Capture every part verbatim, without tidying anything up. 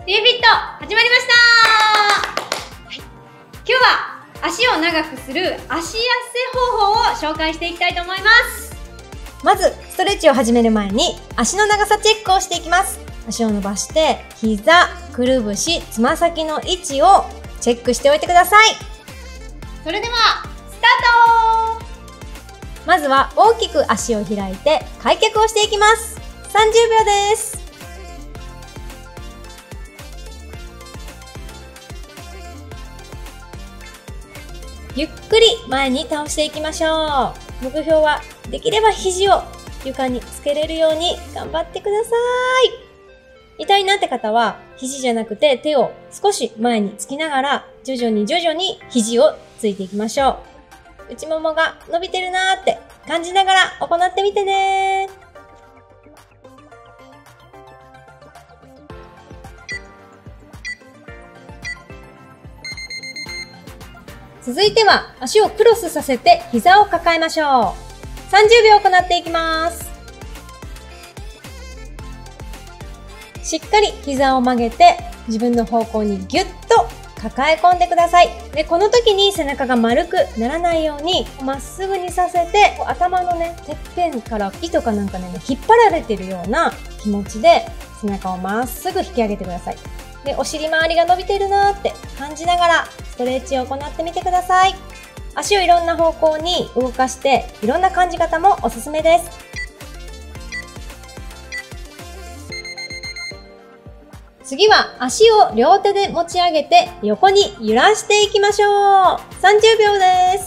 ピューフィット始まりました、はい、今日は足を長くする足痩せ方法を紹介していきたいと思います。 まずストレッチを始める前に足の長さチェックをしていきます。足を伸ばして膝、くるぶし、つま先の位置をチェックしておいてください。 それではスタート。 まずは大きく足を開いて開脚をしていきます。さんじゅうびょうです。ゆっくり前に倒していきましょう。目標はできれば肘を床につけれるように頑張ってください。痛いなって方は肘じゃなくて手を少し前につきながら徐々に徐々に肘をついていきましょう。内ももが伸びてるなーって感じながら行ってみてね。続いては足をクロスさせて膝を抱えましょう。さんじゅうびょう行っていきます。しっかり膝を曲げて自分の方向にギュッと抱え込んでください。で、この時に背中が丸くならないようにまっすぐにさせて頭のね、てっぺんから糸かなんかね、引っ張られてるような気持ちで背中をまっすぐ引き上げてください。で、お尻周りが伸びてるなーって感じながらストレッチを行ってみてください。足をいろんな方向に動かしていろんな感じ方もおすすめです。次は足を両手で持ち上げて横に揺らしていきましょう。さんじゅうびょうです。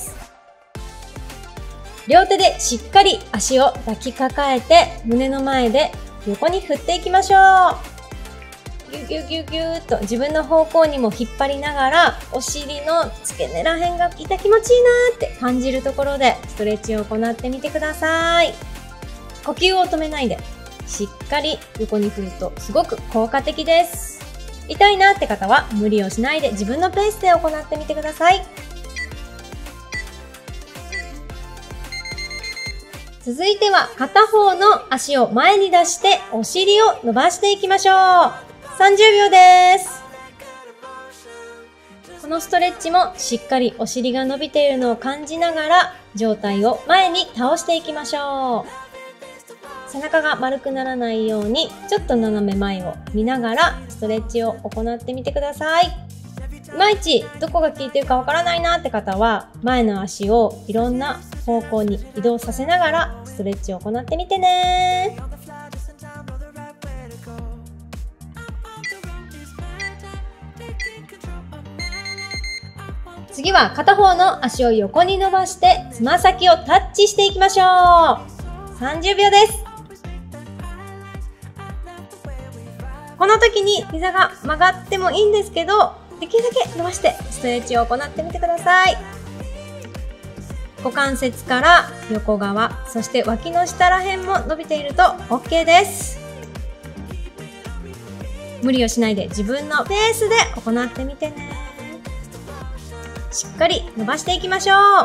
両手でしっかり足を抱きかかえて胸の前で横に振っていきましょう。ギュギュギュギューっと自分の方向にも引っ張りながらお尻の付け根ら辺が痛気持ちいいなーって感じるところでストレッチを行ってみてください。呼吸を止めないでしっかり横に振るとすごく効果的です。痛いなって方は無理をしないで自分のペースで行ってみてください。続いては片方の足を前に出してお尻を伸ばしていきましょう。さんじゅうびょうです。このストレッチもしっかりお尻が伸びているのを感じながら上体を前に倒していきましょう。背中が丸くならないようにちょっと斜め前を見ながらストレッチを行ってみてください。いまいちどこが効いてるかわからないなって方は前の足をいろんな方向に移動させながらストレッチを行ってみてね。次は片方の足を横に伸ばしてつま先をタッチしていきましょう。さんじゅうびょうです。この時に膝が曲がってもいいんですけど、できるだけ伸ばしてストレッチを行ってみてください。股関節から横側、そして脇の下ら辺も伸びていると OK です。無理をしないで自分のペースで行ってみてね。しっかり伸ばしていきましょう。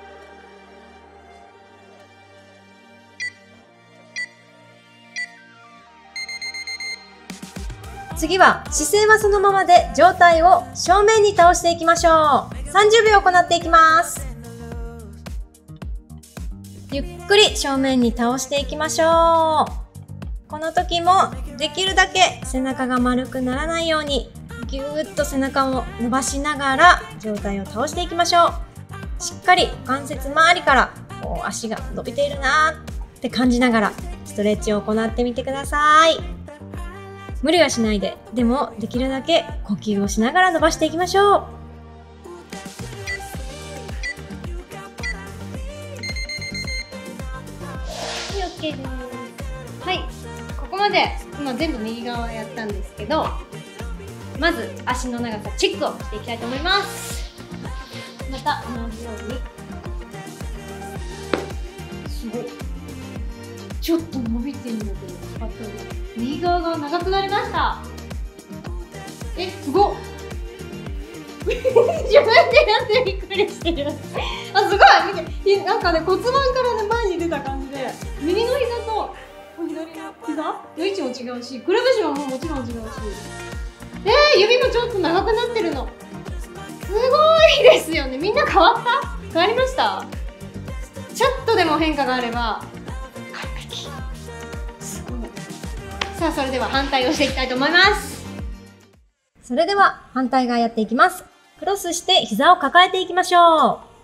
次は姿勢はそのままで上体を正面に倒していきましょう。さんじゅうびょう行っていきます。ゆっくり正面に倒していきましょう。この時もできるだけ背中が丸くならないようにぎゅーっと背中を伸ばしながら上体を倒していきましょう。しっかり股関節周りからこう足が伸びているなーって感じながらストレッチを行ってみてください。無理はしないで、でもできるだけ呼吸をしながら伸ばしていきましょう。はい、OK です。 はい、ここまで今全部右側やったんですけど、まず足の長さチェックをしていきたいと思います。また同じように、すごいちょっと伸びてるんだけど、あと右側が長くなりました。え、すごっ自分でやってびっくりしてるあ、すごい見て、なんかね、骨盤からね、前に出た感じで右の膝と左の膝の位置も違うし、くるぶしももちろん違うし、 えー、指もちょっと長くなってるの。すごいですよね。みんな変わった？変わりました？ちょっとでも変化があれば完璧。すごい。さあ、それでは反対をしていきたいと思います。 それでは反対側やっていきます。クロスして膝を抱えていきましょう。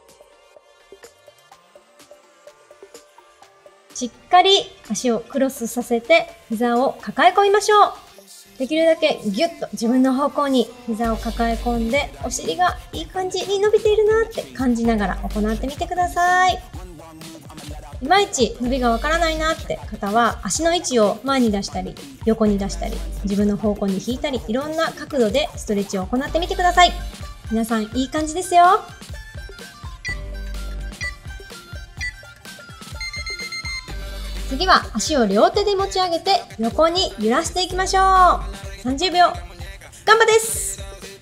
しっかり足をクロスさせて膝を抱え込みましょう。できるだけギュッと自分の方向に膝を抱え込んで、お尻がいい感じに伸びているなって感じながら行ってみてください。いまいち伸びがわからないなって方は、足の位置を前に出したり横に出したり自分の方向に引いたり、いろんな角度でストレッチを行ってみてください。皆さんいい感じですよ。次は足を両手で持ち上げて横に揺らしていきましょう。さんじゅうびょう頑張です。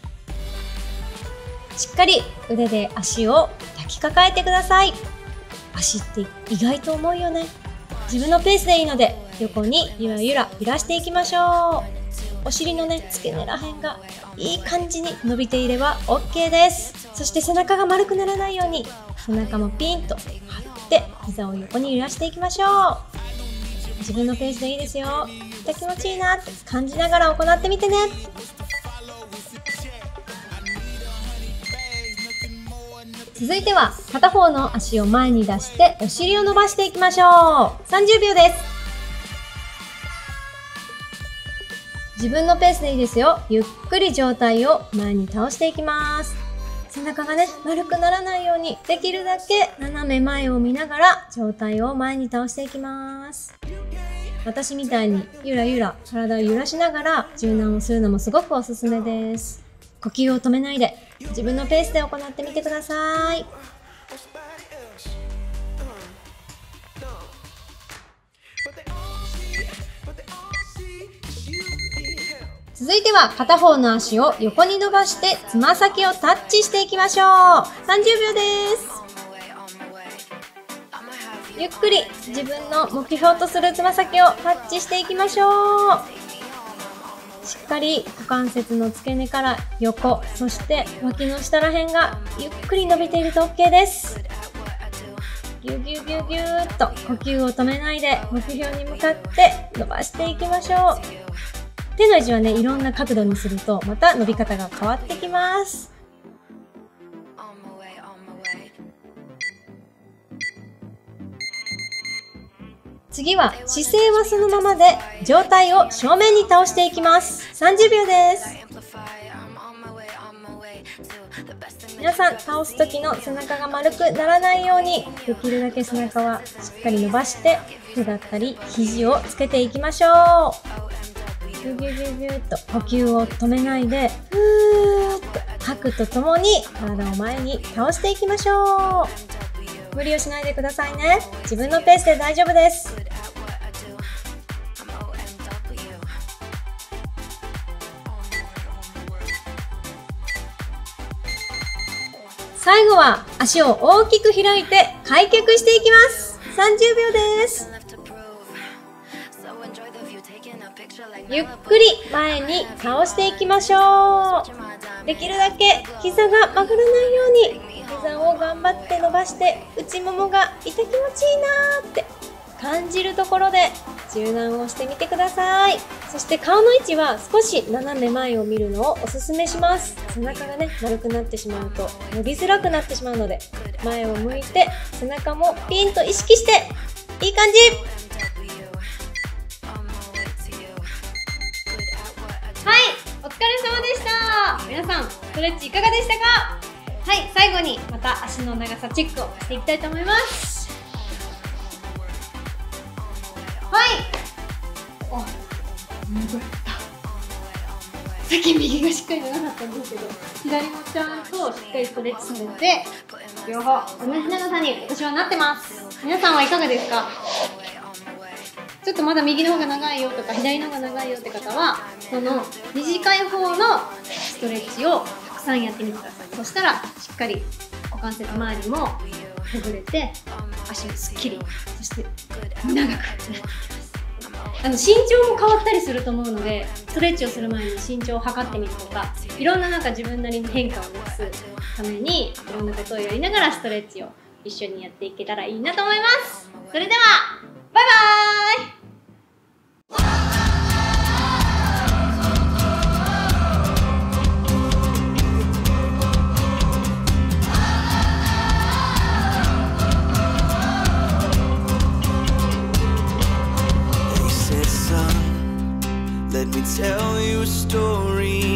しっかり腕で足を抱きかかえてください。足って意外と重いよね。自分のペースでいいので横にゆらゆら揺らしていきましょう。お尻のね、付け根らへんがいい感じに伸びていれば オーケー です。そして背中が丸くならないように背中もピンと張って膝を横に揺らしていきましょう。自分のペースでいいですよ。気持ちいいなって感じながら行ってみてね。続いては片方の足を前に出してお尻を伸ばしていきましょう。さんじゅうびょうです。自分のペースでいいですよ。ゆっくり上体を前に倒していきます。背中がね、丸くならないようにできるだけ斜め前を見ながら上体を前に倒していきます。私みたいにゆらゆら体を揺らしながら柔軟をするのもすごくおすすめです。呼吸を止めないで自分のペースで行ってみてください。続いては片方の足を横に伸ばしてつま先をタッチしていきましょう。さんじゅうびょうです。ゆっくり自分の目標とするつま先をタッチしていきましょう。しっかり股関節の付け根から横、そして脇の下らへんがゆっくり伸びていると オーケー です。ぎゅぎゅぎゅぎゅーっと呼吸を止めないで目標に向かって伸ばしていきましょう。手の位置はね、いろんな角度にするとまた伸び方が変わってきます。次は姿勢はそのままで上体を正面に倒していきます。さんじゅうびょうです。皆さん倒す時の背中が丸くならないようにできるだけ背中はしっかり伸ばして手だったり肘をつけていきましょう。ギュギュギュギュッと呼吸を止めないでふーっと吐くとともに体を前に倒していきましょう。無理をしないでくださいね。自分のペースで大丈夫です。最後は足を大きく開いて開脚していきます。さんじゅうびょうです。ゆっくり前に倒していきましょう。できるだけ膝が曲がらないように膝を頑張って伸ばして内ももが痛気持ちいいなーって感じるところで柔軟をしてみてください。そして顔の位置は少し斜め前を見るのをおすすめします。背中がね、丸くなってしまうと伸びづらくなってしまうので前を向いて背中もピンと意識していい感じ。はい、お疲れ様でした。皆さんストレッチいかがでしたか？はい、最後にまた足の長さチェックをしていきたいと思います。はい。お、戻った。さっき右がしっかり長かったんですけど、左もちゃんとしっかりストレッチされて、両方同じ長さに私はなってます。皆さんはいかがですか？ちょっとまだ右の方が長いよとか左の方が長いよって方は、この短い方のストレッチをたくさんやってみてください。そしたらしっかり股関節周りもほぐれて足がすっきり、そして長くなっていきます。 あの身長も変わったりすると思うので、ストレッチをする前に身長を測ってみるとか、いろんななんか自分なりの変化をなくすためにいろんなことをやりながらストレッチを一緒にやっていけたらいいなと思います。それではバイバーイ。 Let me tell you a story